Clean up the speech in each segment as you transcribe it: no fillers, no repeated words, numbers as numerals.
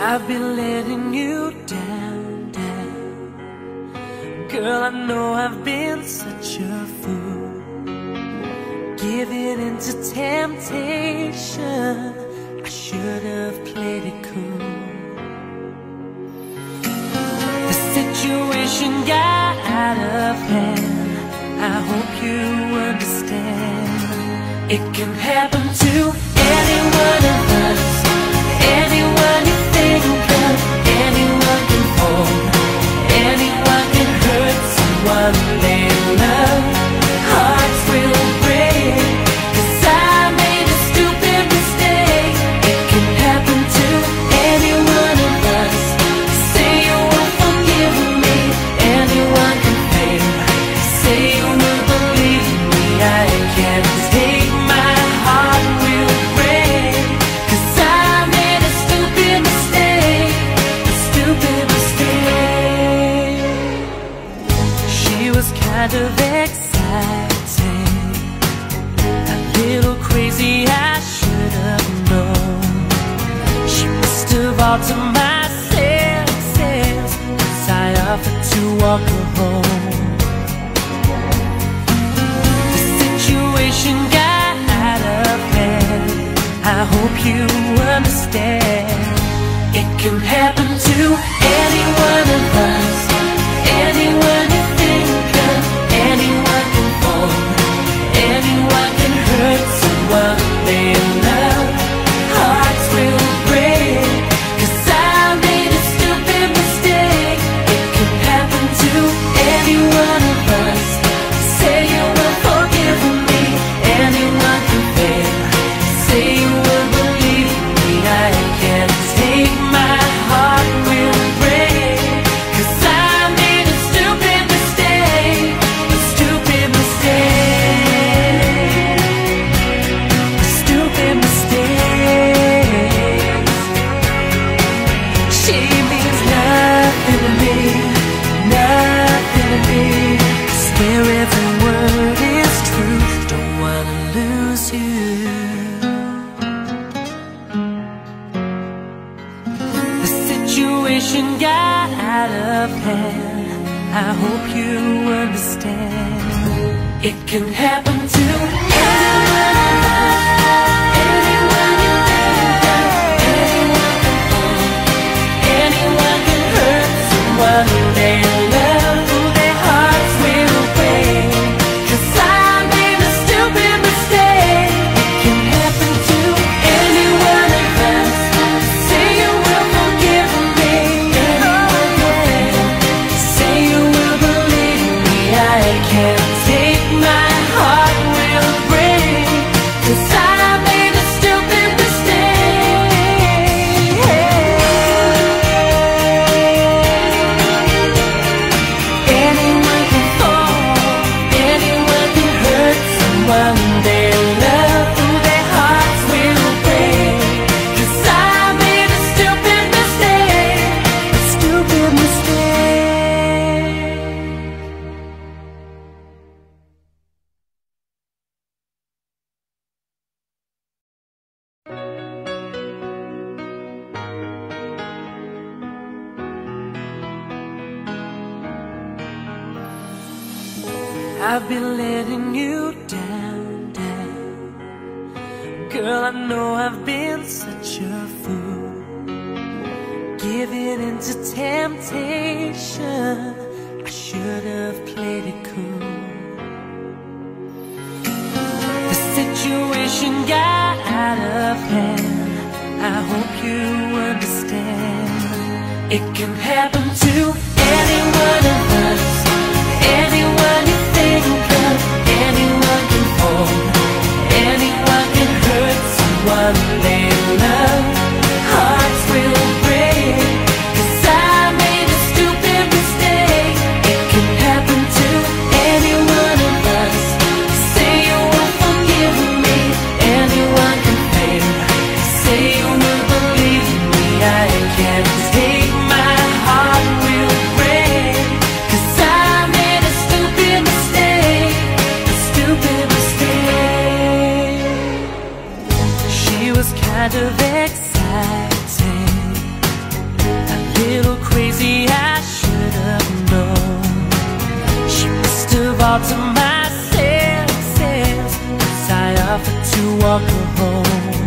I've been letting you down, down. Girl, I know I've been such a fool, giving into temptation. I should have played it cool. The situation got out of hand. I hope you understand. It can happen to any one of us. Anyone you think of, anyone can fall, anyone can hurt someone they love. Hearts will break, 'cause I made a stupid mistake. It can happen to any one of us. Say you won't forgive me, anyone can fail. Say you will believe me, I can't take my heart will break, 'cause I made a stupid mistake, a stupid mistake. She was kind of exciting, a little crazy, I should have known. She must have altered my senses, 'cause I offered to walk her home. The situation got out of hand. I hope you understand. It can happen to any one of us. Anyone you think of, anyone can fall, anyone can hurt someone they love. Hearts will break, 'cause I made a stupid mistake. It can happen to any one of us. Say you will forgive me, anyone can fail. Say you will believe me, I can't take my heart will break, 'cause I made a stupid mistake, a stupid mistake, a stupid mistake. She means nothing to me, nothing to me. Swear every word is truth, don't wanna lose you. The situation got out of hand. I hope you understand. It can happen to anyone of us. Anyone you think of, anyone can fall, anyone can hurt someone they love. Their hearts will break, 'cause I made a stupid mistake. It can happen to any one of us. Say you will forgive me, anyone can fail. Say you will believe me, I can't take my heart will break, 'cause I made a stupid mistake. Anyone can fall, anyone can hurt someone they love. Their hearts will break, 'cause I made a stupid mistake, a stupid mistake. I've been letting you down, down. Girl, I know I've been such a fool, giving into temptation. I should have played it cool. The situation got out of hand. I hope you understand. It can happen to any one of us. Anyone you think of, anyone can fall, anyone can hurt someone they love. Hearts will break, 'cause I made a stupid mistake. It can happen to any one of us. Say you won't forgive me, anyone can fail. Say you will believe me, I can't take my heart will all to my senses as I offered to walk her home.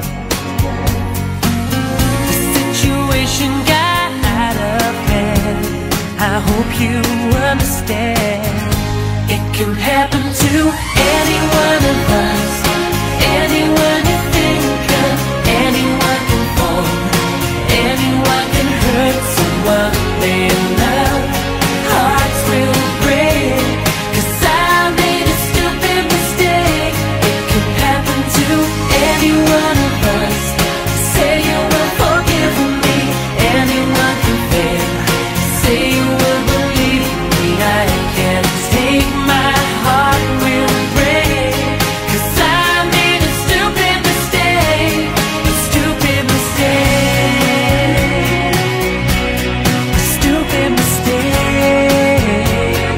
The situation got out of hand. I hope you understand. It can happen to any one of us. Anyone you think of, anyone can fall, anyone can hurt someone they love. Hearts will break, 'cause I made a stupid mistake. It can happen to any one of us. Say you will forgive me, anyone can fail. Say you will believe me, I can't take my heart will break, 'cause I made a stupid mistake, a stupid mistake, a stupid mistake.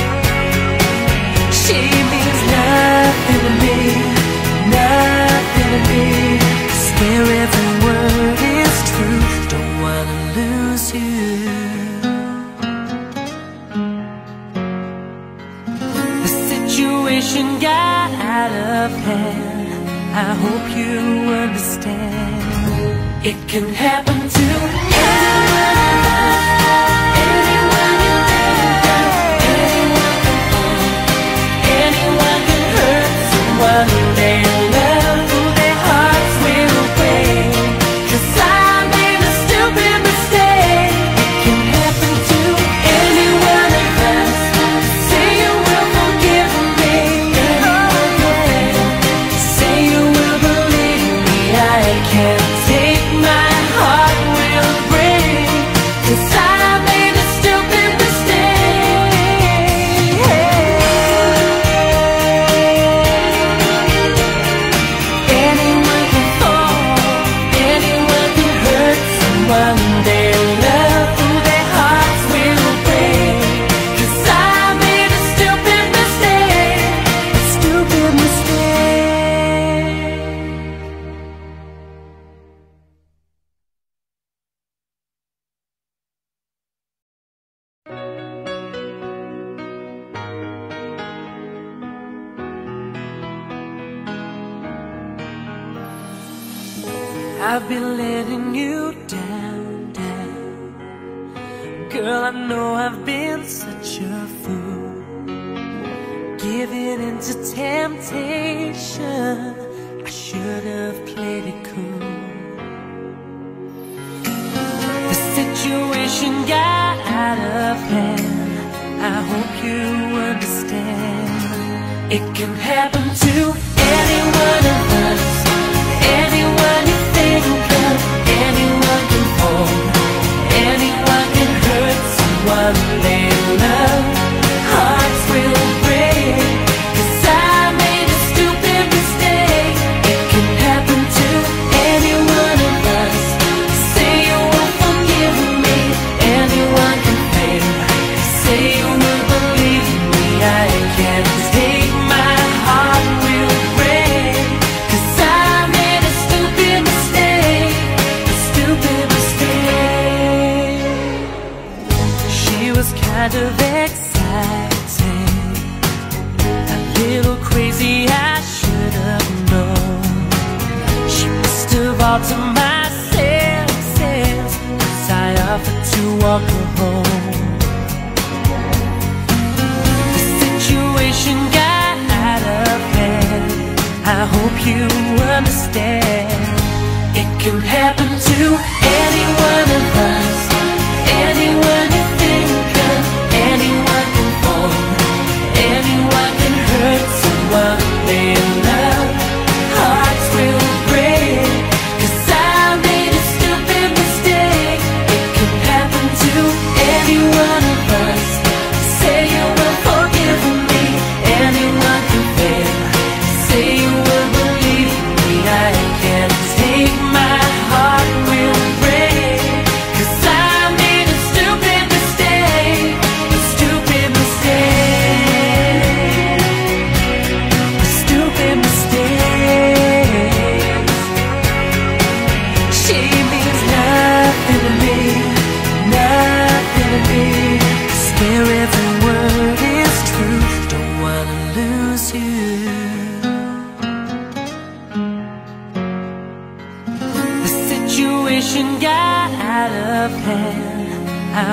She means nothing to me, nothing to me. Swear every word is true, don't wanna lose you. The situation got out of hand. I hope you understand. It can happen to anyone of us. Anyone you think of, anyone can fall, anyone can hurt someone they love. Their hearts will break, 'cause I made a stupid mistake. It can happen to any one of us. Say you will forgive me, anyone can fail. Say you will believe me, I can't take my heart will break, 'cause I made a stupid mistake. Anyone can fall, anyone can hurt someone they love. Their hearts will break, 'cause I made a stupid mistake, a stupid mistake. I've been letting you down, down. Girl, I know I've been such a fool, giving into temptation. I should have played it cool. The situation got out of hand. I hope you understand. It can happen to any one of us. Anyone you think of, anyone can fall, anyone can hurt someone they love. Hearts will break, 'cause I made a stupid mistake. It can happen to any one of us. Say you will forgive me, anyone can fail. Say you will believe me, I can't take my heart will break, 'cause I made a stupid mistake, a stupid mistake. She was kind of exciting, a little crazy, I should have known. She must have altered my senses as I offered to walk her home. The situation got out of hand. I hope you understand. It can happen to any one of us. Anyone you think of, anyone can fall, anyone can hurt someone they love. Hearts will break, 'cause I made a stupid mistake. It can happen to any one of us. Say you will forgive me, anyone can fail. Say you will believe me, I can't take my heart will break, 'cause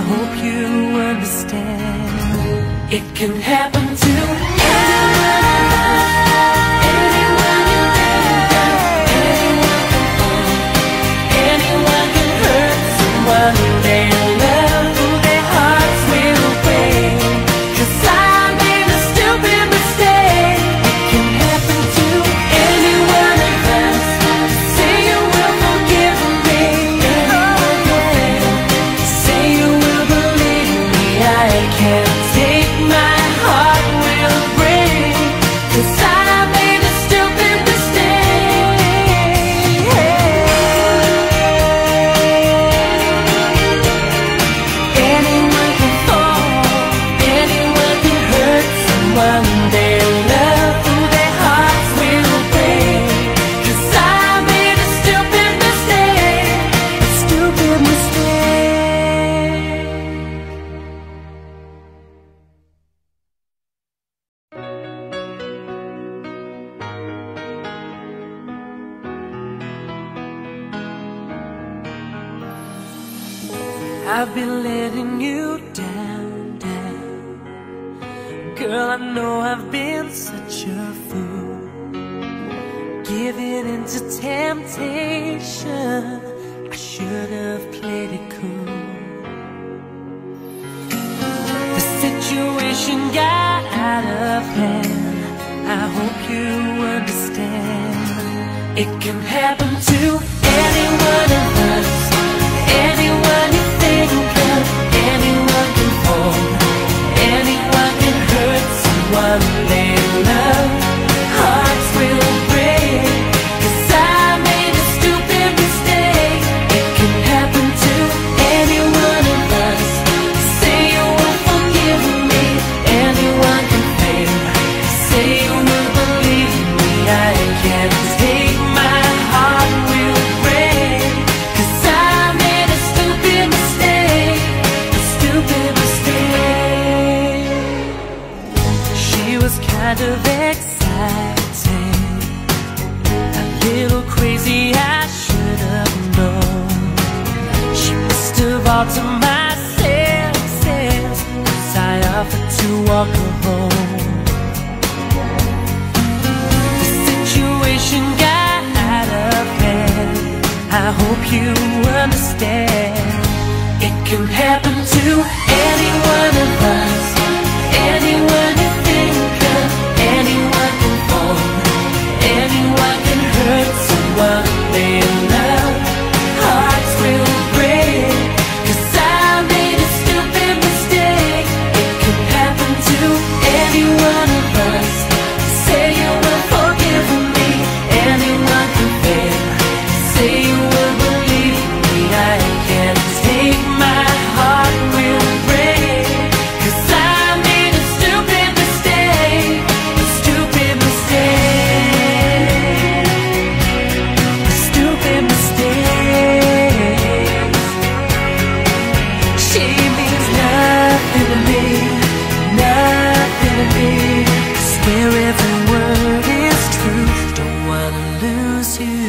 hope you understand. It can happen to anyone. Anyone you think of, anyone can fall, anyone can hurt someone they love, who their hearts will break. 'Cause I made a stupid mistake. It can happen to any one of us. Say you will forgive me. Say you will believe me. I can't take my heart will break. 'Cause I made a stupid mistake. Anyone can fall, anyone can hurt someone they love, who their hearts will break. 'Cause I made a stupid mistake, a stupid mistake. I've been letting you down, down. Girl, I know I've been such a fool, giving into temptation. I should have played it cool. The situation got out of hand. I hope you understand. It can happen to any one of us. Anyone you think of, anyone can fall, anyone can hurt someone they love. Hearts will break. 'Cause I made a stupid mistake. It can happen to any one of us. Say you will forgive me. Anyone can fail. Say you will believe me. I can't take my heart will break. 'Cause I made a stupid mistake, a stupid mistake. She was kind of exciting, a little crazy, I should have known. She must have altered my senses, 'cause I offered to walk her home. The situation got out of hand. I hope you understand. It can happen to any one of us. Anyone you think of, anyone can fall, anyone can hurt someone they love. Hearts will break. 'Cause I made a stupid mistake. It can happen to any one of us. Say you will forgive me. Anyone can fail. Say you will believe me. I can't take my heart will break. 'Cause I made a stupid mistake, a stupid mistake, a stupid mistake. She means nothing to me, nothing to me. Swear every word is true. Don't wanna lose you.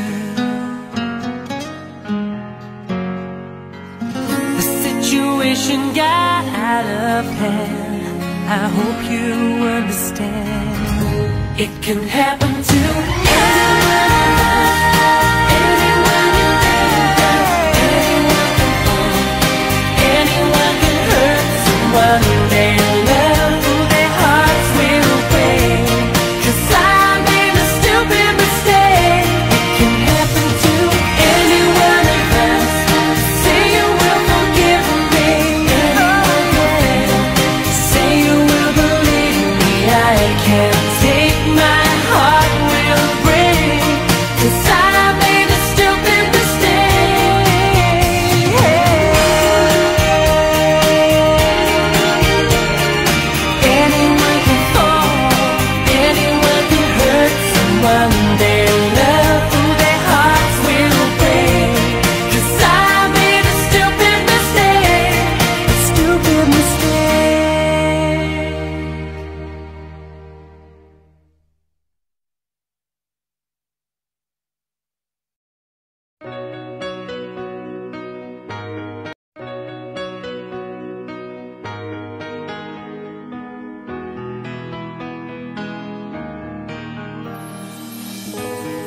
The situation got out of hand. I hope you understand. It can happen to anyone. Anyone you think of, anyone can fall, anyone can hurt someone they love, who their hearts will break. 'Cause I made a stupid mistake. It can happen to any one of us. Say you will forgive me. Anyone can fail. Say you will believe me. I can't take my heart will break.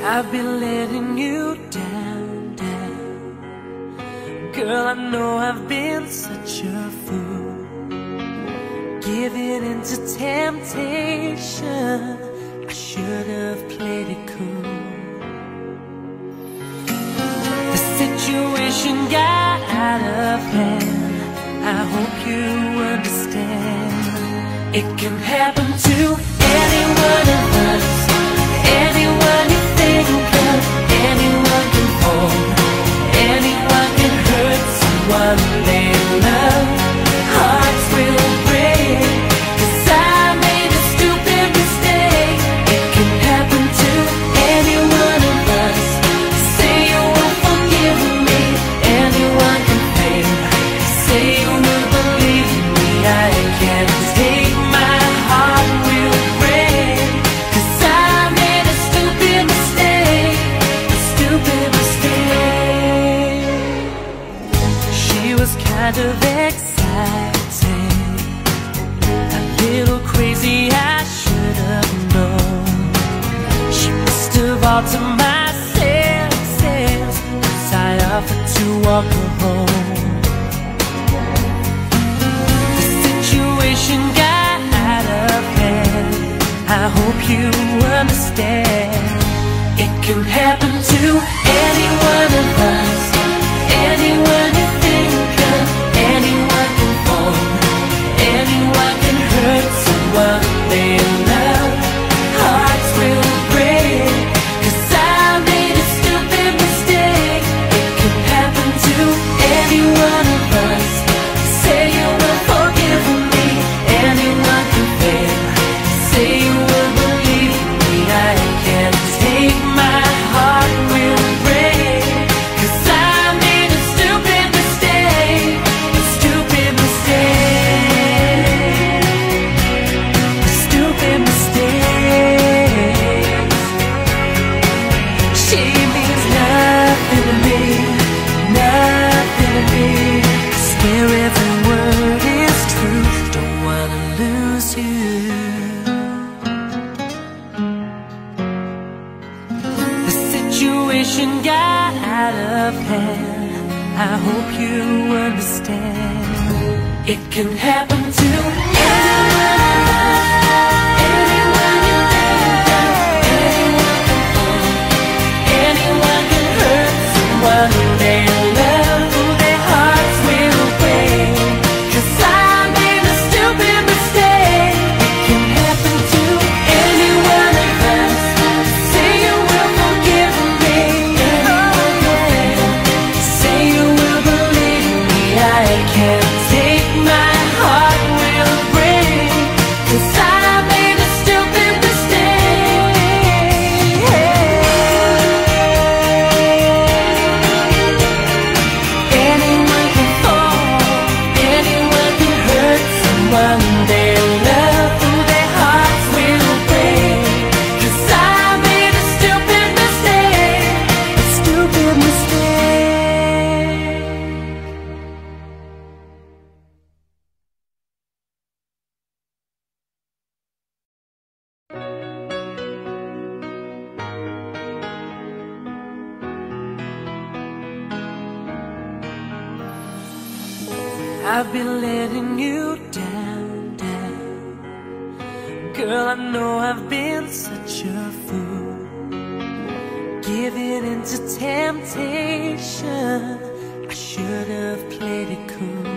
I've been letting you down, down. Girl, I know I've been such a fool, giving into temptation. I should have played it cool. The situation got out of hand. I hope you understand. It can happen to any one of us, anyone you think of. Anyone can fall, anyone can hurt someone they love. Hearts will break, 'cause I made a stupid mistake. It can happen to any one of us. Say you won't forgive me, anyone can fail. Say you will believe me, I can't take my heart will break, 'cause I made a stupid mistake, a stupid mistake. She was kind of exciting, a little crazy, I should have known. She must have altered my senses, 'cause I offered to walk her home. The situation got out of hand. I hope you understand. It can happen to any one of us, anyone you think of. Anyone can fall, anyone can hurt someone they love. Hearts will break, 'cause I made a stupid mistake. It can happen to any one of us. Say you will forgive me, anyone can fail. Say you will believe me, I can't take my heart will break, 'cause I made a stupid mistake, a stupid mistake, a stupid mistake. She means nothing to me, nothing to me. Swear every word is true, don't wanna lose you. The situation got out of hand. I hope you understand. It can happen to anyone, anyone you think of. Anyone can fall, anyone can hurt someone they love. Their hearts will break, 'cause I made a stupid mistake. It can happen to any one of us. Say you will forgive me, anyone can fail. Say you will believe me, I can't take my heart will break, 'cause I made a stupid mistake. Anyone can fall, anyone can hurt someone they love. Their hearts will break, 'cause I made a stupid mistake, a stupid mistake. I've been letting you down, down. Girl, I know I've been such a fool, giving into temptation. I should have played it cool.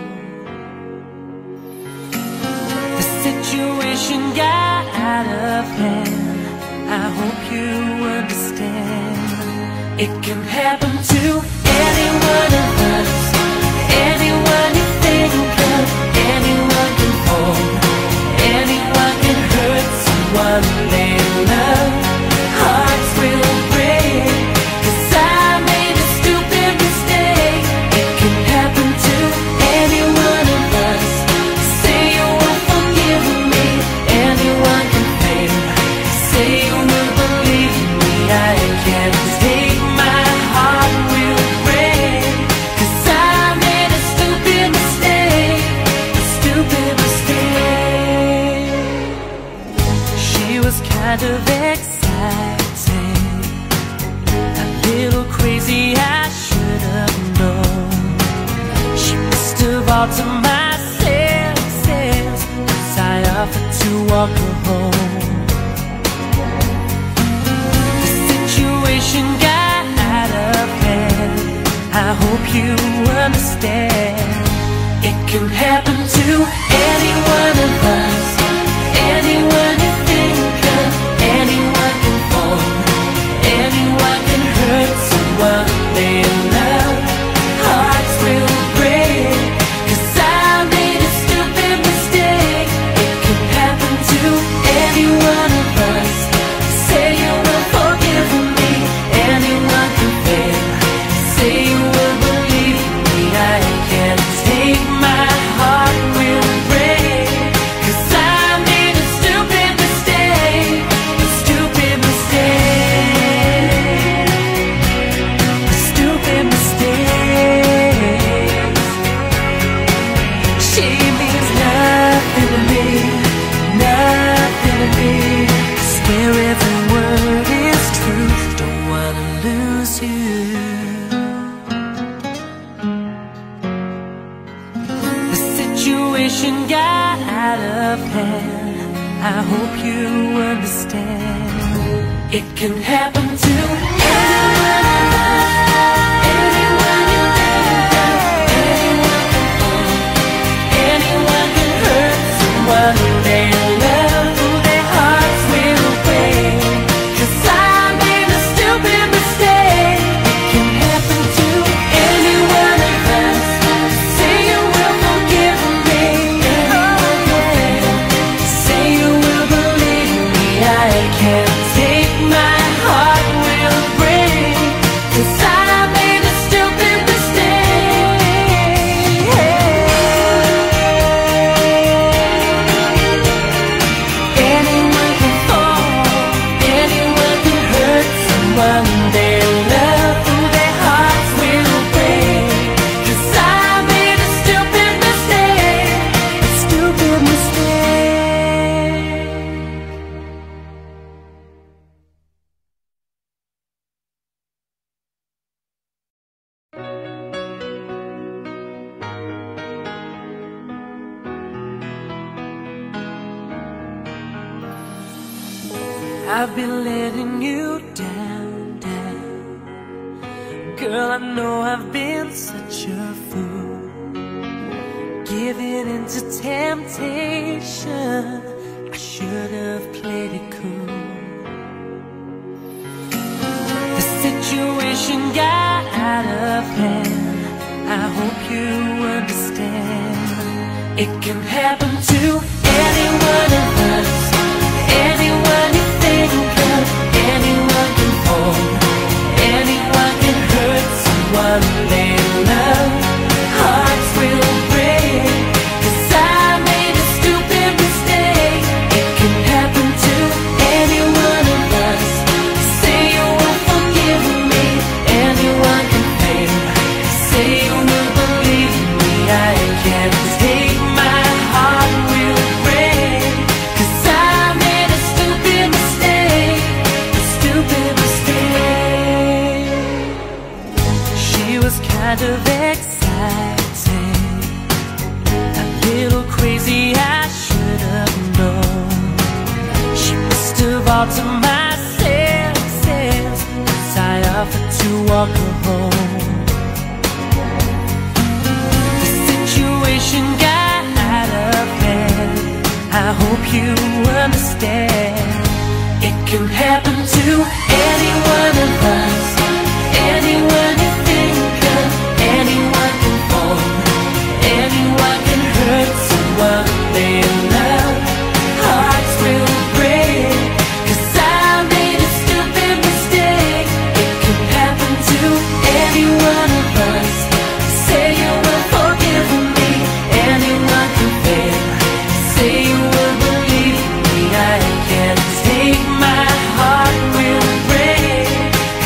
The situation got out of hand. I hope you understand. It can happen to any one of us, anyone you think of. Anyone can fall, anyone can hurt someone they love. Hearts will break, 'cause I made a stupid mistake. It can happen to any one of us. Say you won't forgive me, anyone can fail. Say you will believe me, I can't take my heart will break, 'cause I made a stupid mistake, a stupid mistake. She was kind of exciting, crazy, I should have known. She must have altered my senses, 'cause I offered to walk her home. The situation got out of hand, I hope you understand. It can happen to any one of us. Anyone you think of, anyone can fall, anyone can hurt someone they love. Hearts will break, 'cause I made a stupid mistake. It can happen to any one of us. Say you will forgive me, anyone can fail. Say you will believe me, I can't take my heart will break, 'cause I made a stupid mistake, a stupid mistake, a stupid mistake. She means nothing to me, nothing to me. Swear every word is true, don't wanna lose you. The situation got out of hand, I hope you understand. It can happen to anyone of us. Anyone you think of, anyone can fall, anyone can hurt someone they love. Their hearts will break, 'cause I made a stupid mistake. It can happen to any one of us. Say you will forgive me, anyone can fail. Say you will believe me, I can't take my heart will break, 'cause I made a stupid mistake. Anyone can fall, anyone can hurt someone they love. Their hearts will break, 'cause I made a stupid mistake, a stupid mistake. I've been letting you down, down. Girl, I know I've been such a fool, giving into temptation. I should have played it cool. The situation got out of hand, I hope you understand. It can happen to any one of us. Anyone you think of, anyone can fall, anyone can hurt someone they love. Hearts will break, 'cause I made a stupid mistake. It can happen to any one of us. Say you will forgive me, anyone can fail. Say you will believe me, I can't take my heart will break, 'cause I made a stupid mistake, a stupid mistake. She was kind of exciting, a little crazy, I should have known. She must have altered my senses, 'cause I offered to walk her home. The situation got out of hand, I hope you understand. It can happen to any one of us. Anyone you think of, anyone can fall, anyone can hurt someone they love. Hearts will break, 'cause I made a stupid mistake. It can happen to any one of us. Say you will forgive me, anyone can fail. Say you will believe me, I can't take my heart will break,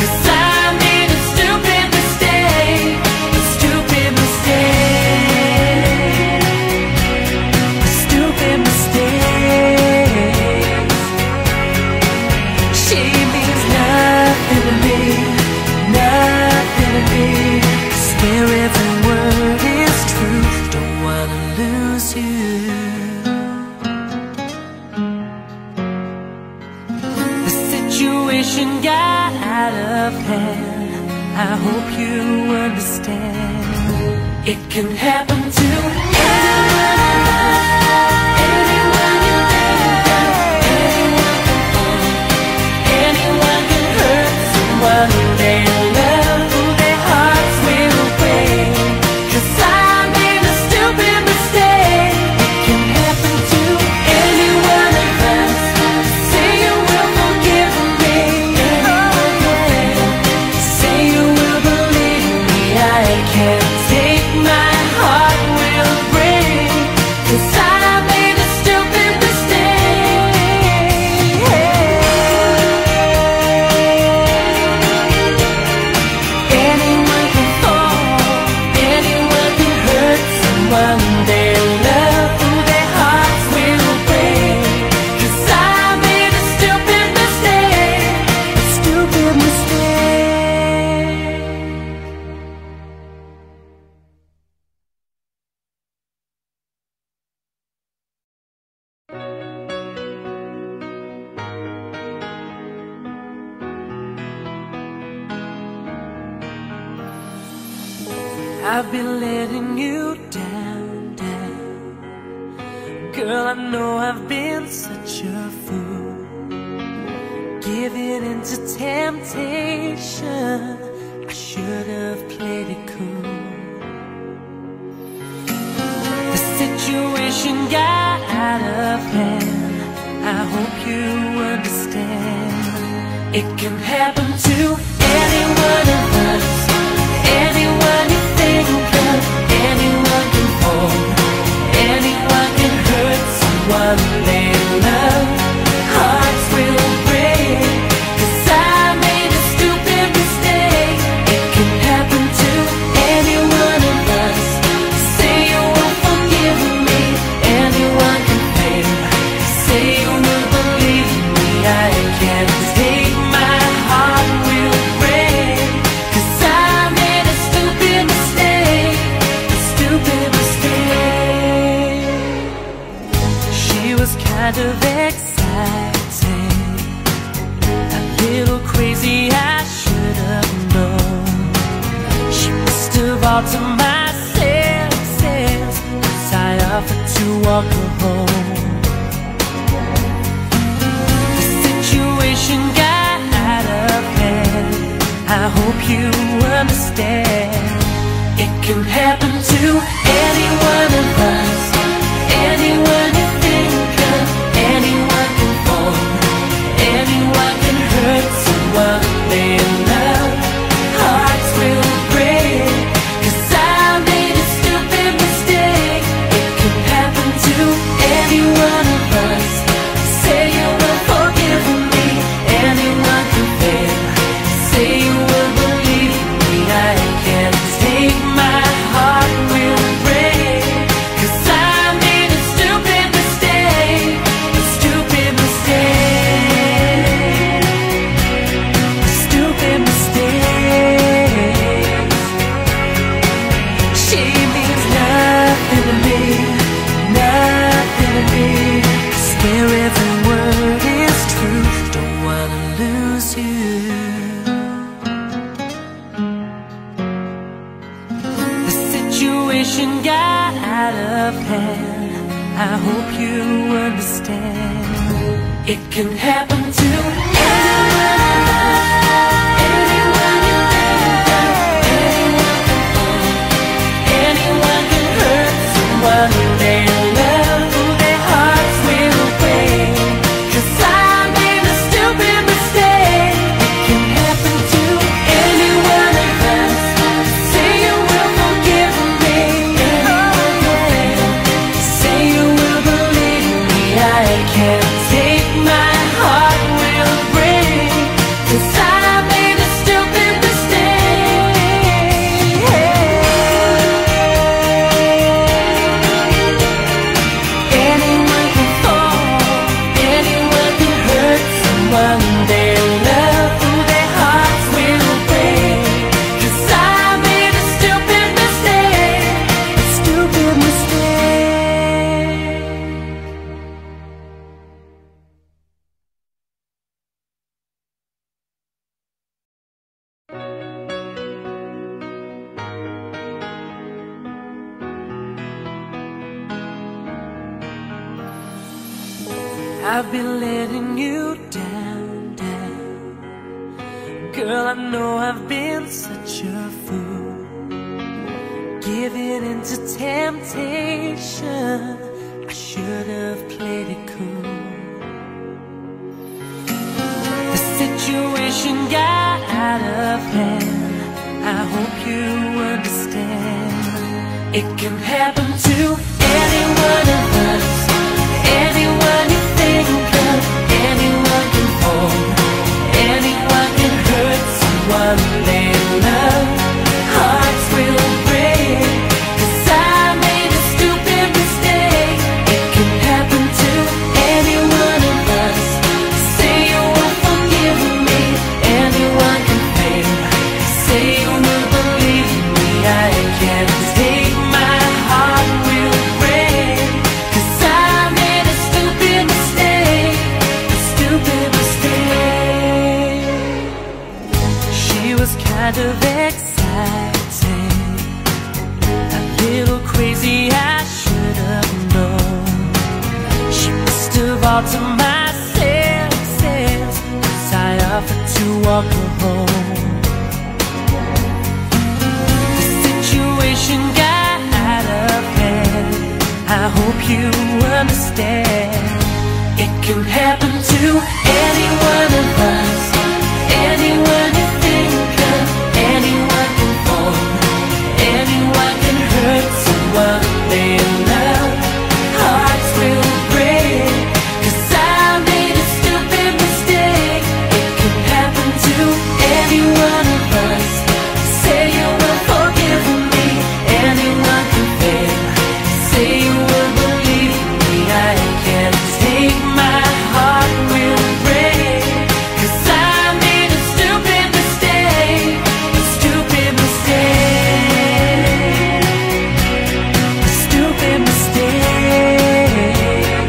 situation got out of hand. I hope you understand. It can happen to anyone, anyone you think of, anyone can hurt someone they love, who their hearts will break. 'Cause I made a stupid mistake. It can happen to any one of us. Say you will forgive me, say you will believe me. I can't take my heart will break. 'Cause I made a stupid mistake. Anyone can fall, anyone can hurt someone they love, who their hearts will break. 'Cause I made a stupid mistake, a stupid mistake. I've been letting you down, down. Girl, I know I've been such a fool, giving into temptation. I should have played it cool. The situation got out of hand. I hope you understand. It can happen to any one of us. Anyone you think of, anyone can fall, anyone can hurt someone they love. Hearts will break. 'Cause I made a stupid mistake. It can happen to any one of us. Say you won't forgive me, anyone can fail. Say you will believe me. I can't take my heart will break. 'Cause I made a stupid mistake, a stupid mistake. She was kind of exciting, a little crazy, I should have known. She must have altered my senses, 'cause I offered to walk her home. The situation got out of hand. I hope you understand. It can happen to any one of us. Anyone you think of, anyone can fall, anyone can hurt someone they love. Hearts will break. 'Cause I made a stupid mistake. It can happen to any one of us. Say you will forgive me, anyone can fail. Say you will believe me. I can't take my heart will break. 'Cause I made a stupid mistake, a stupid mistake, a stupid mistake. She means nothing to me, nothing to me. Swear every word is true, don't wanna lose you. The situation got out of hand. I hope you understand. It can happen to anyone, anyone you think of, anyone can fall, anyone can hurt someone they love, who their hearts will break. 'Cause I made a stupid mistake. It can happen to any one of us. Say you will forgive me, anyone can fail. Say you will believe me. I can't take my heart will I've been letting you down, down. Girl, I know I've been such a fool, giving into temptation. I should have played it cool. The situation got out of hand. I hope you understand. It can happen to any one of us. Anyone you think of, anyone can fall, anyone can hurt someone they love. Hearts will break, 'cause I made a stupid mistake. It can happen to any one of us. Say you won't forgive me, anyone can fail. Say you will believe me, I can't take my heart will break, 'cause I made a stupid mistake, a stupid mistake. She was kind of exciting, a little crazy, I should have known. She must have altered my senses, 'cause I offered to walk her home. The situation got out of hand. I hope you understand. It can happen to any one of us. Anyone you think of, anyone can fall, anyone can hurt someone they love. Hearts will break, 'cause I made a stupid mistake. It can happen to any one of us. Say you will forgive me, anyone can fail. Say you will believe me, I can't take my heart will break, 'cause I made a stupid mistake, a stupid mistake, a stupid mistake.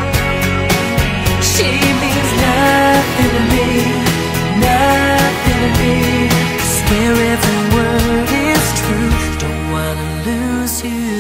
She means nothing to me, nothing to me. Swear every word is true, don't wanna lose you.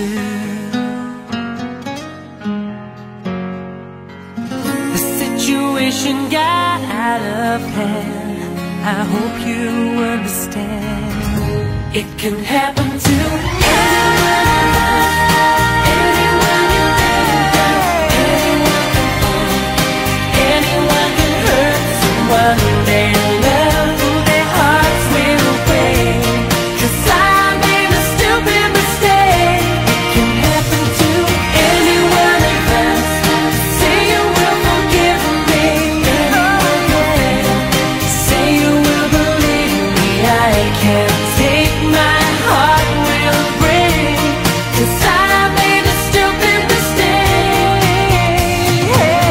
The situation got out of hand. I hope you understand. It can happen to anyone of us. Anyone you think of, anyone can fall, anyone can hurt someone they love. Their hearts will break, 'cause I made a stupid mistake. It can happen to any one of us. Say you will forgive me, anyone can fail. Say you will believe me, I can't take my heart will break, 'cause I made a stupid mistake.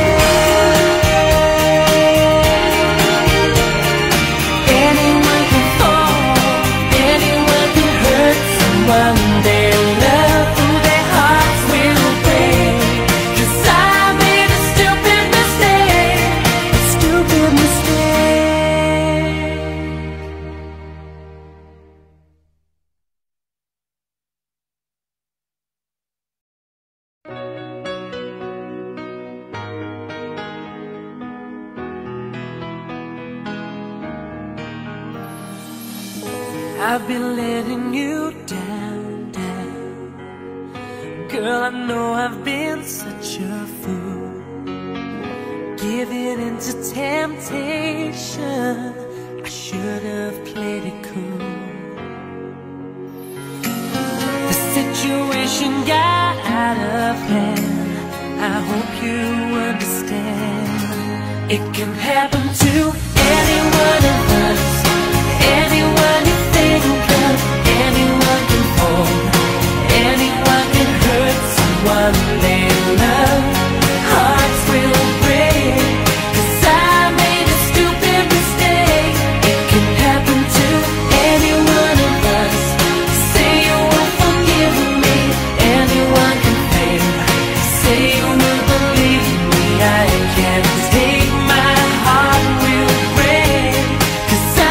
Anyone can fall, anyone can hurt someone they love. Their hearts will break, 'cause I made a stupid mistake, a stupid mistake. I've been letting you down, down. Girl, I know I've been such a fool, giving into temptation. I should have played it cool. The situation got out of hand. I hope you understand. It can happen to any one of us. Anyone you think of, anyone can fall, anyone can hurt someone they love. Hearts will break, 'cause I made a stupid mistake. It can happen to any one of us. Say you won't forgive me, anyone can fail. Say you will believe me, I can't take my heart will break, 'cause I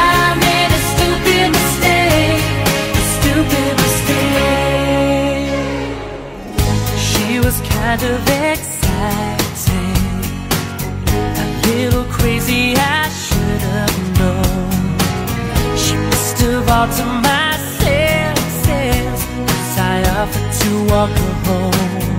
all to my senses as I offered to walk her home.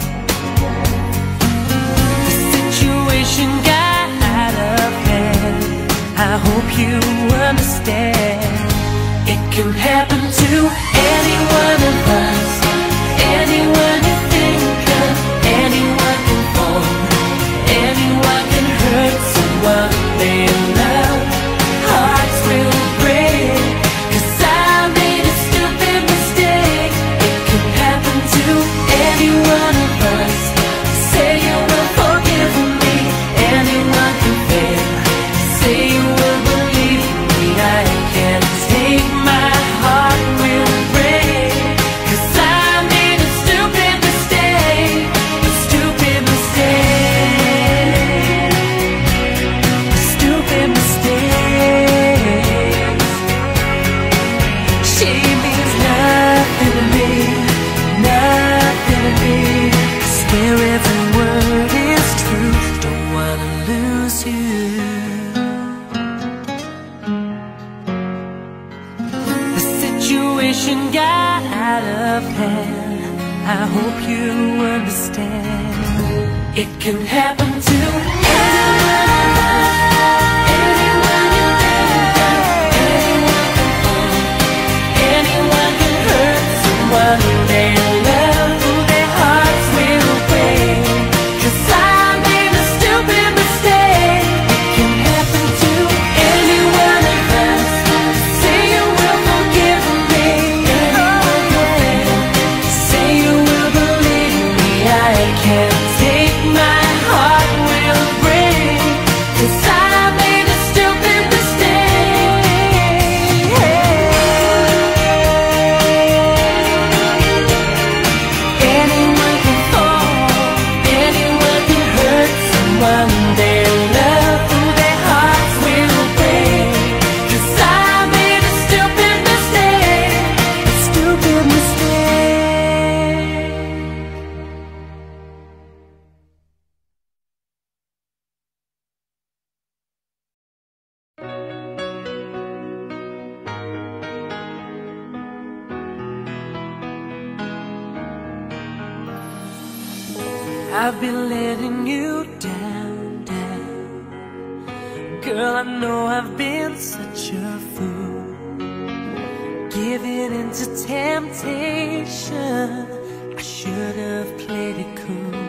The situation got out of hand. I hope you understand. It can happen to any one of us. Anyone you think of, anyone can fall, anyone can hurt someone they love. Hearts will break, 'cause I made a stupid mistake. It can happen to any one of us. Say you will forgive me, anyone can fail. Say you will believe me, I can't take my heart will break, 'cause I made a stupid mistake, a stupid mistake, a stupid mistake. She means nothing to me, nothing to me. Swear every word is true, don't wanna lose you. The situation got out of hand. I hope you understand. It can happen to anyone, anyone you think of, anyone can fall, anyone can hurt someone they love. Their hearts will break, 'cause I made a stupid mistake. It can happen to any one of us. Say you will forgive me, anyone can fail. Say you will believe me, I can't take my heart will break, 'cause I made a stupid mistake. Anyone can fall, anyone can hurt someone they love. Their hearts will break, 'cause I made a stupid mistake, a stupid mistake. I've been letting you down, down. Girl, I know I've been such a fool, giving into temptation. I should have played it cool.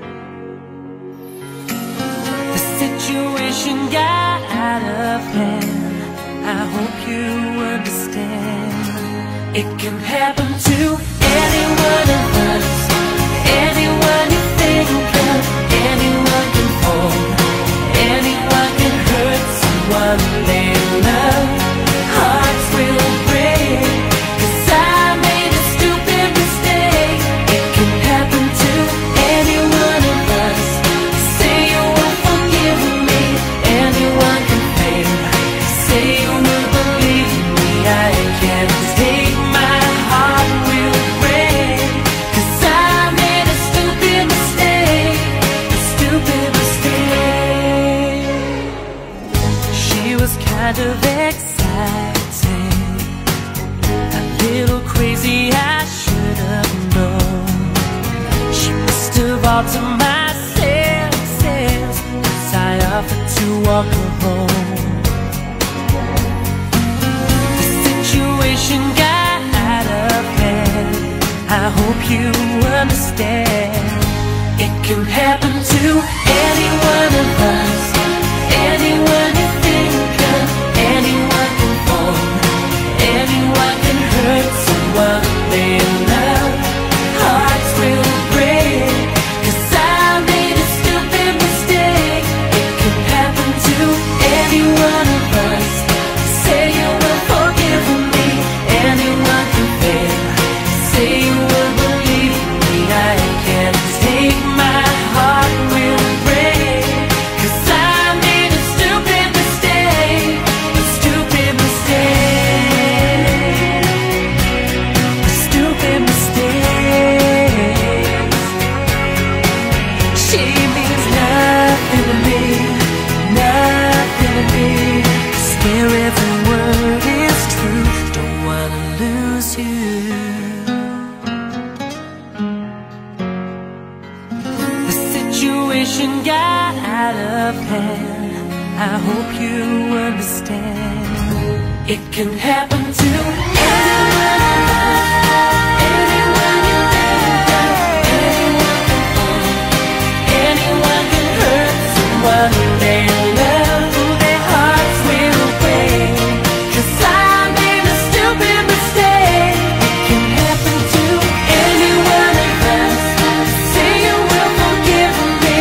The situation got out of hand. I hope you understand. It can happen to any one of us. Anyone you think of, anyone can fall, anyone can hurt someone they love. Hearts will break, 'cause I made a stupid mistake. It can happen to any one of us. Say you will forgive me, anyone can fail. Say you will believe me, I can't take my heart will break, 'cause I made a stupid mistake, a stupid mistake. She was kind of exciting, a little crazy, I should have known. She must have altered my senses as I offered to walk her home. The situation got out of hand. I hope you understand. It can happen to any one of us. Anyone you think of, anyone can fall, anyone can hurt someone they love. Hearts will break, 'cause I made a stupid mistake. It can happen to any one of us. Say you will forgive me, anyone can fail. Say you will believe me, I can't take my heart will break, hand. I hope you understand. It can happen to anyone, anyone you think of, anyone can hurt someone they love, who their hearts will break. 'Cause I made a stupid mistake. It can happen to anyone of us. Say you will forgive me,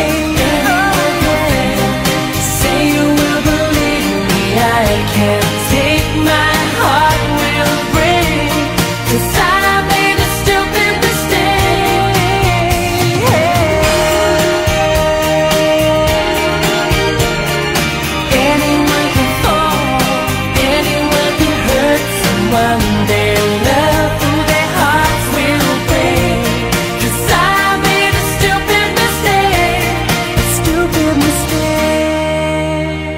say you will believe me. I can't take my heart will break. 'Cause I made a stupid mistake. Anyone can fall, anyone can hurt someone they love, who their hearts will break. 'Cause I made a stupid mistake, a stupid mistake.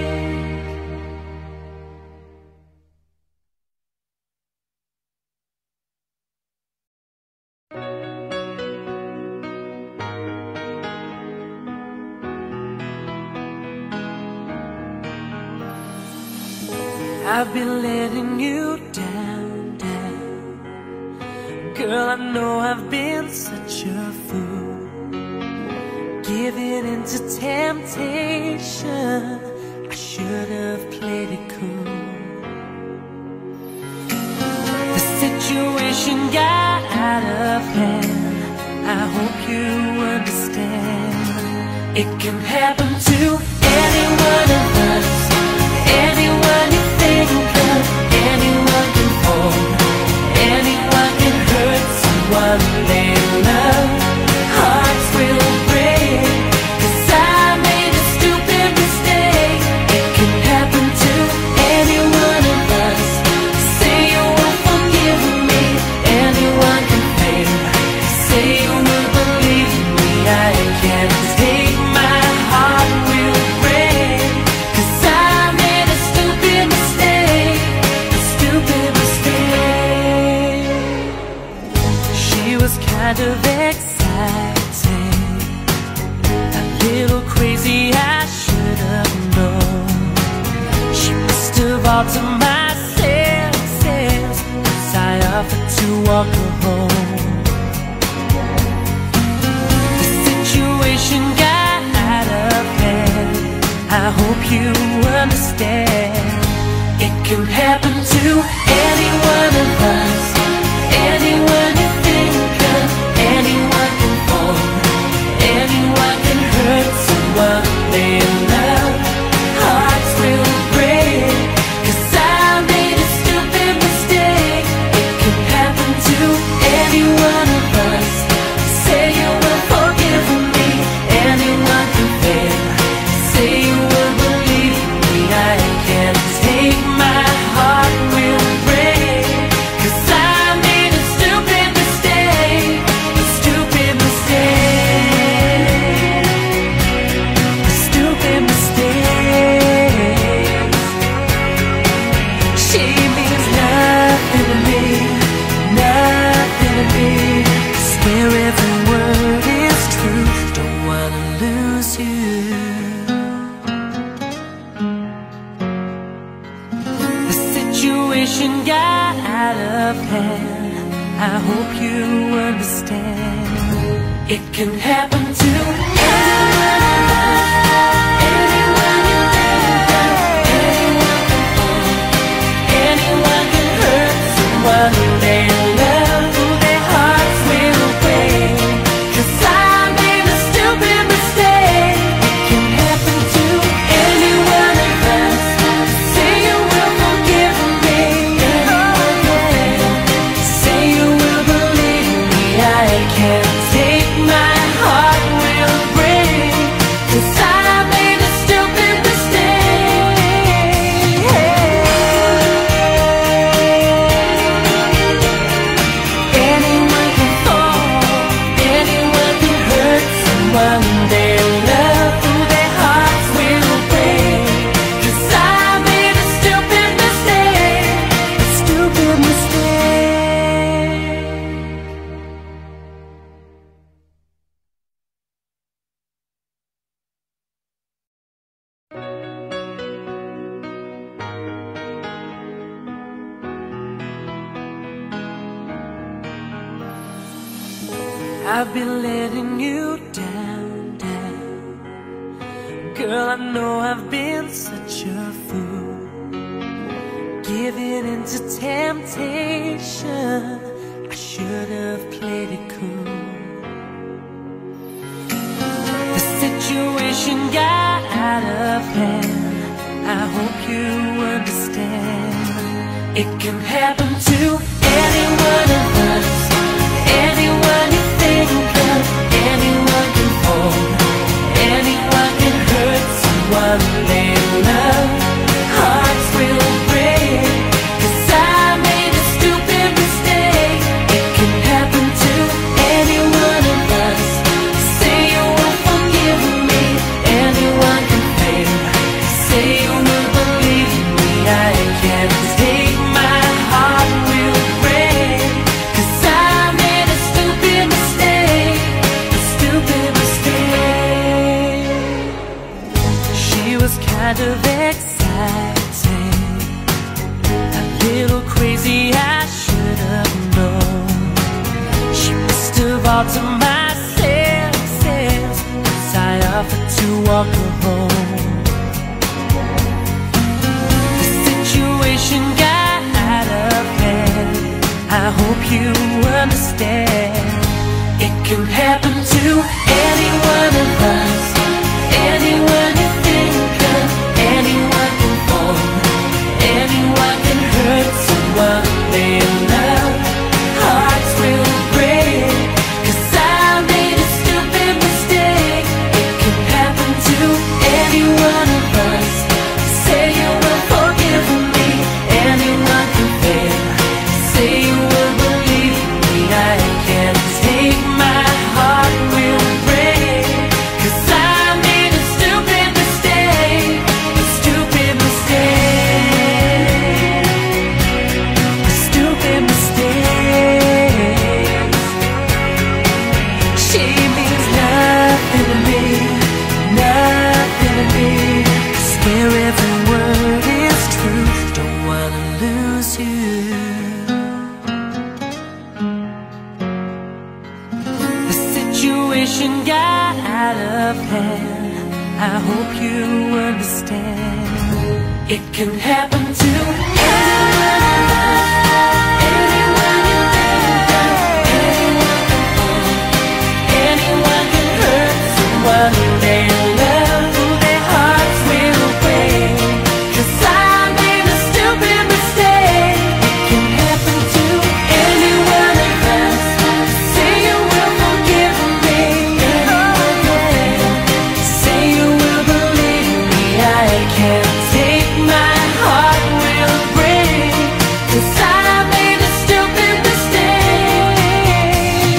I've been letting you down, down. Girl, I know I've been such a fool, giving into temptation. I should have played it cool. The situation got out of hand. I hope you understand. It can happen to any one of us. Anyone you think of, anyone can fall, anyone can hurt someone they love. Hearts will break. 'Cause I made a stupid mistake. It can happen to any one of us. Say you will forgive me, anyone can fail. Say you will believe me. I can't take my heart will break. 'Cause I made a stupid mistake, a stupid mistake. She was kind of exciting, a little crazy, I should have known. She must have altered my senses, 'cause I offered to walk her home. The situation got out of hand. I hope you understand. It can happen to any one of us. Anyone you think of, anyone can fall, anyone can hurt someone they love. Hearts will break. 'Cause I made a stupid mistake. It can happen to any one of us. Say you will forgive me, anyone can fail. Say you will believe me. I can't take my heart will break. 'Cause I made a stupid mistake, a stupid mistake, a stupid mistake. She means nothing to me, nothing to me. Swear every word is true, don't wanna lose you. The situation got out of hand. I hope you understand. It can happen to anyone, anyone you think of, anyone can fall, anyone can hurt someone they love, who their hearts will break. 'Cause I made a stupid mistake. It can happen to any one of us. Say you will forgive me, anyone can fail. Say you will believe me. I can't take my heart will I've been letting you down, down. Girl, I know I've been such a fool, giving into temptation. I should have played it cool. The situation got out of hand. I hope you understand. It can happen to any one of us. Anyone you think of, anyone can fall, anyone can hurt someone they love. Hearts will break, 'cause I made a stupid mistake. It can happen to any one of us. Say you won't forgive me, anyone can fail. Say you will believe me, I can't take my heart will break, 'cause I made a stupid mistake, a stupid mistake. She was kind of exciting, a little crazy, I should have known. She must have altered my senses, 'cause I offered to walk her home. The situation got out of hand. I hope you understand. It can happen to any one of us. Anyone you think of, anyone can fall, anyone can hurt someone they love. Hearts will break, 'cause I made a stupid mistake. It can happen to any one of us. Say you will forgive me, anyone can fail. Say you will believe me, I can't take my heart will break, 'cause I made a stupid mistake, a stupid mistake, a stupid mistake. She means nothing to me, nothing to me. Swear every word is true, don't wanna lose you. The situation got out of hand. I hope you understand. It can happen to anyone of us. Anyone you think of, anyone can fall, anyone can hurt someone they love. Their hearts will break, 'cause I made a stupid mistake. It can happen to any one of us. Say you will forgive me, anyone can fail. Say you will believe me, I can't take my heart will break, 'cause I made a stupid mistake.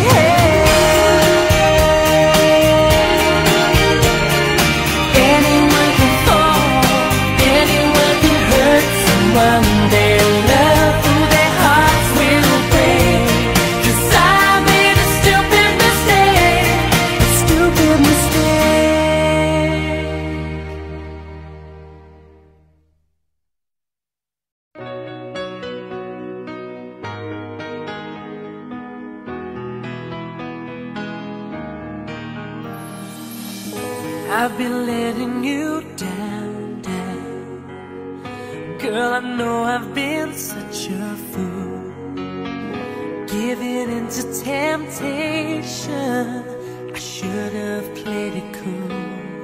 Anyone can fall, anyone can hurt someone they love. Their hearts will break, 'cause I made a stupid mistake, a stupid mistake. I've been letting you down, down. Girl, I know I've been such a fool, giving into temptation. I should have played it cool.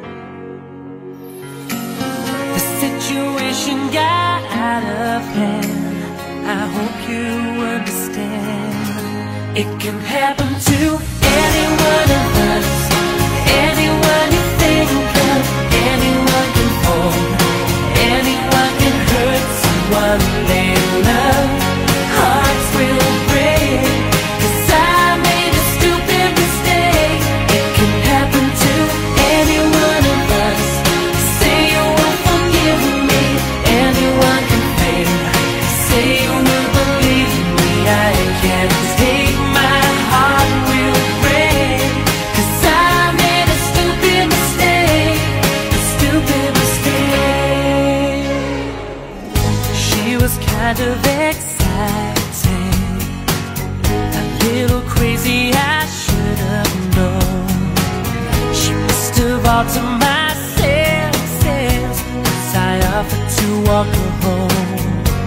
The situation got out of hand. I hope you understand. It can happen to any one of us. Anyone you think of, anyone can fall, anyone can hurt someone they love. Hearts will break, 'cause I made a stupid mistake. It can happen to any one of us. Say you won't forgive me, anyone can fail. Say you will believe me, I can't take my heart will break, 'cause I made a stupid mistake, a stupid mistake. She was kind of exciting, a little crazy, I should have all to my senses as I offered to walk her home.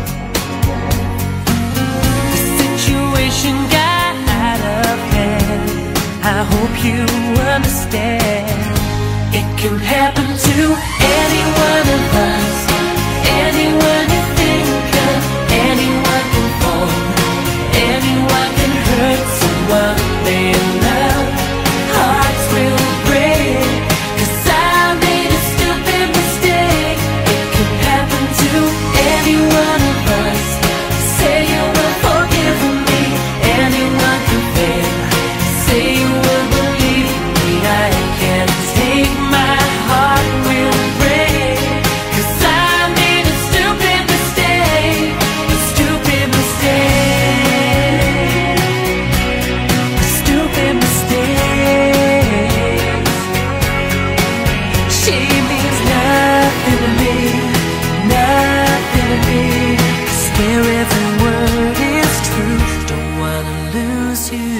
The situation got out of hand. I hope you understand. It can happen to any one of us. Anyone you think of, anyone can fall. Anyone can hurt someone they love. Hearts will break, 'cause I made a stupid mistake. It can happen to any one of us. Say you will forgive me. Anyone can fail. Say you will believe me. I can't take my heart will break, 'cause I made a stupid mistake. A stupid mistake. A stupid mistake. She means nothing to me, nothing to me. I swear every word is true. Don't wanna lose you.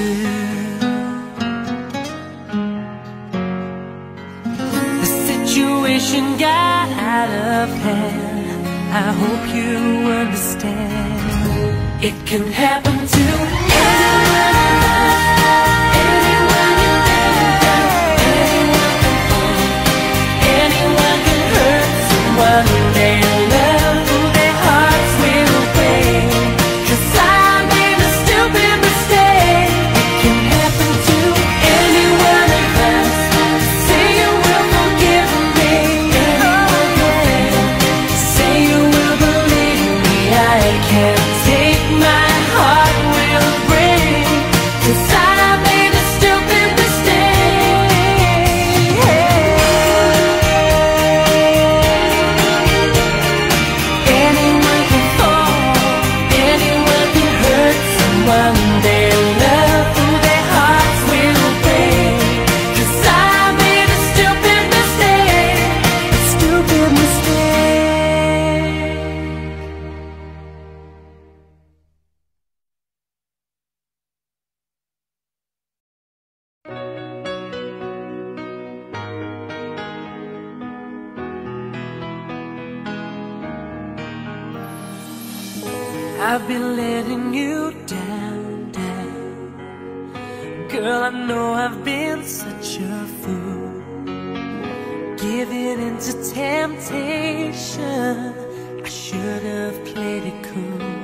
The situation got out of hand. I hope you understand. It can happen to anyone of us. Anyone you think of, anyone can fall. Anyone can hurt someone they love. Their hearts will break, 'cause I made a stupid mistake. It can happen to any one of us. Say you will forgive me. Anyone can fail. Say you will believe me. I can't take my heart will break, 'cause I made a stupid mistake. Anyone can fall. Anyone can hurt someone they love. Their hearts will break, 'cause I made a stupid mistake. A stupid mistake. I've been letting you down, down. Girl, I know I've been such a fool, giving into temptation. I should have played it cool.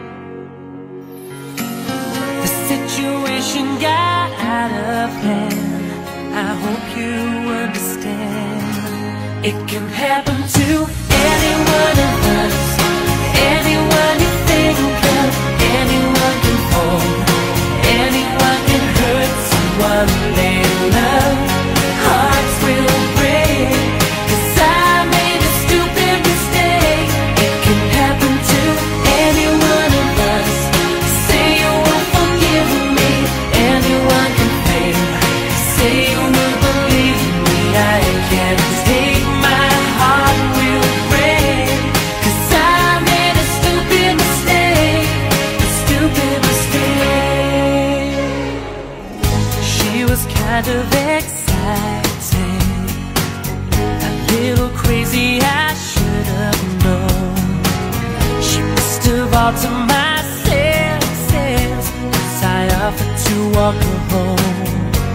The situation got out of hand. I hope you understand. It can happen to any one of us. Anyone you think of, anyone can fall. Anyone can hurt someone they love. Hearts will break, 'cause I made a stupid mistake. It can happen to any one of us. Say you will forgive me. Anyone can fail. Say you will believe me. I can't take my heart will break, 'cause I made a stupid mistake. A stupid mistake. She was kind of exciting, a little crazy, I should have known. She must have altered my senses as I offered to walk her home.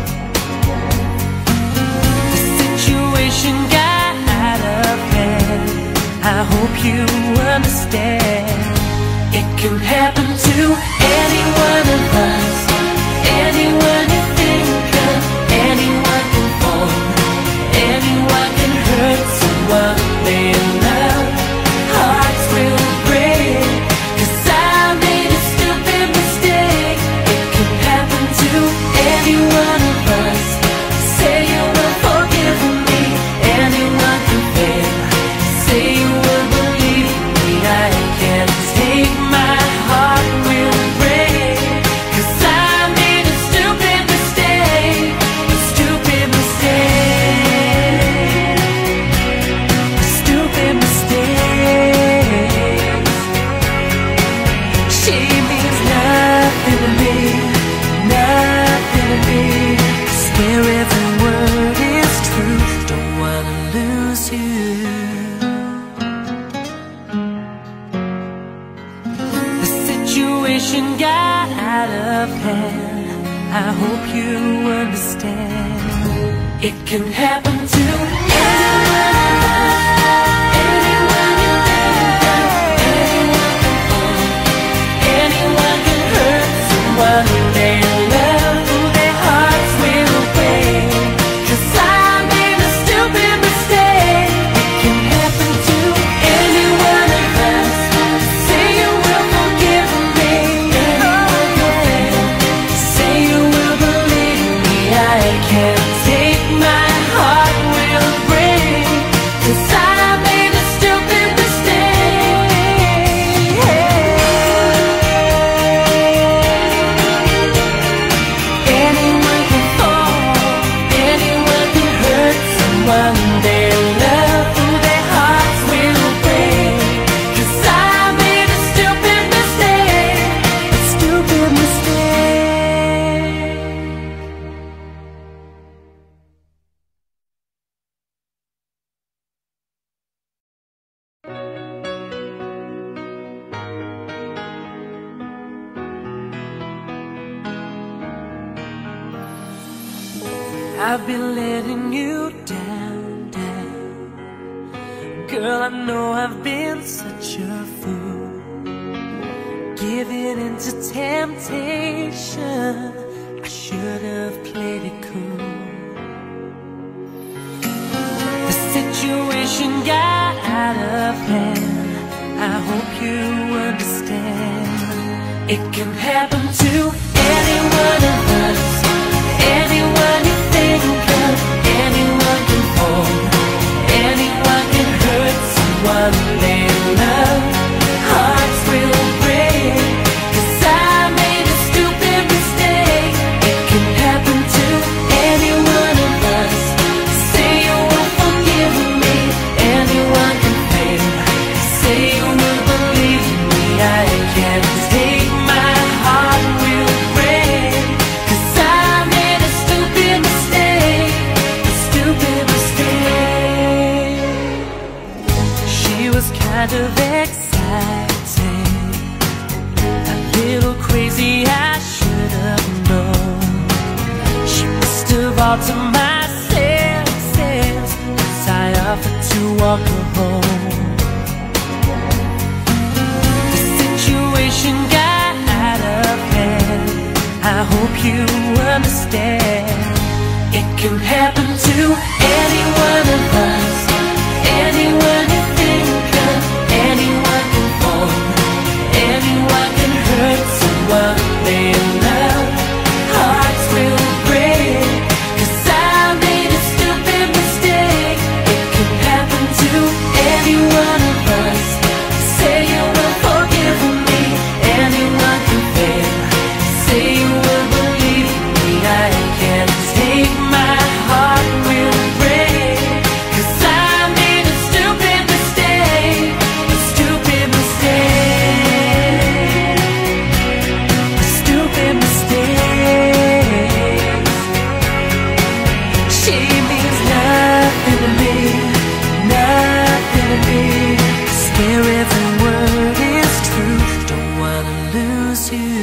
The situation got out of hand. I hope you understand. It can happen to any one of us. Anyone you think of, anyone can fall. Anyone can hurt someone they love. Hearts will break, 'cause I made a stupid mistake. It can happen to any one of us. Say you will forgive me. Anyone can fail. Say you will believe me. I can't take my heart will break, 'cause I situation got out of hand, I hope you understand. It can happen to anyone. Anyone you think of, anyone can fall, anyone can hurt someone they love, who their hearts will break. 'Cause I made a stupid mistake. It can happen to any one of us. Say you will forgive me. Anyone can fail. Say you will believe me. I can't take my heart will break. 'Cause I made a stupid mistake. Anyone can fall, anyone can hurt someone they love, who their hearts will break. 'Cause I made a stupid mistake, a stupid mistake. I've been letting you down, down. Girl, I know I've been such a fool, giving into temptation. I should have played it cool. The situation got out of hand, I hope you understand. It can happen to any one of us. Anyone you think of, anyone can fall, anyone can hurt someone they love. Hearts will break. 'Cause I made a stupid mistake. It can happen to any one of us. Say you will forgive me. Anyone can fail. Say you will believe me. I can't take my heart will break. 'Cause I made a stupid mistake, a stupid mistake. She was kind of exciting, a little crazy, I should have known. She must have altered my senses, 'cause I offered to walk her home. The situation got out of hand, I hope you understand. It can happen to any one of us. Anyone you think of, anyone can fall, anyone can hurt someone they love. Hearts will break. 'Cause I made a stupid mistake. It can happen to any one of us. Say you will forgive me. Anyone can fail. Say you will believe me. I can't take my heart will break. 'Cause I made a stupid mistake, a stupid mistake, a stupid mistake. She means nothing to me, nothing to me. Swear every word is true, don't wanna lose you.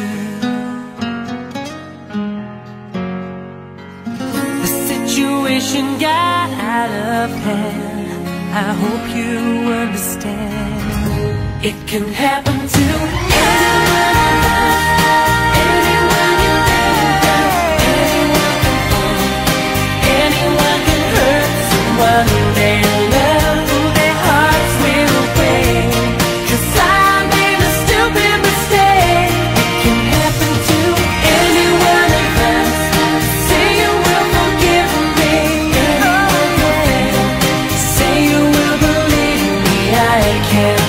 The situation got out of hand, I hope you understand. It can happen to anyone. Anyone you think of, anyone can fall, anyone can hurt someone they love, who their hearts will break. 'Cause I made a stupid mistake. It can happen to any one of us. Say you will forgive me. Anyone can fail. Say you will believe me. I can't